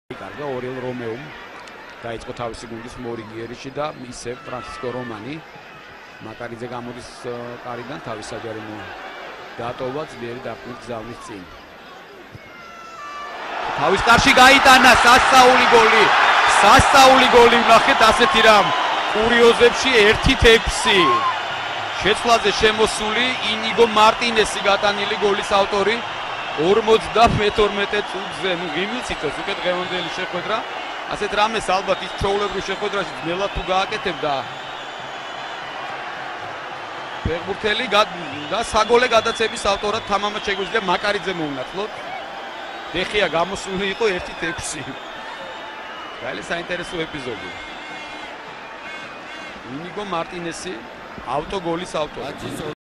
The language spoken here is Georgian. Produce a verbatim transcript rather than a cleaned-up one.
კარგა ორელ რომეუმ დაიწყო თავისი გუნდის მორიგი ერიში და ისევ ფრანცისკო რომანი მაკარიძე გამოდის კარიდან თავის საჯარიმო დატოვა ძლიერი დაფნით გზავნის წინ თავის კარში გაიტანა სასწაული გოლი სასწაული გოლი ვნახეთ ასეთი რამ კურიოზებში ერთი ექვსი შეცვლაზე შემოსული ინიგო მარტინესი გატანილი გოლის ავტორი ორმოცდამეთორმეტე წუთზე, ну, ღიმილს იწევს უკვე დღევანდელი შეხვედრა. ასეთ რამეს ალბათ ის ჩვეულებრივ შეხვედრაში ძნელად თუ გააკეთებდა. ფეხბურთელი და საგოლე გადაცემის ავტორად თამამად შეგვიძლია მაკარიძე მოუნათლოთ. დეხია გამოსული იყო ერთი ექვსი. ძალიან საინტერესო ეპიზოდი. ინიგო მარტინესი ავტოგოლის ავტორი.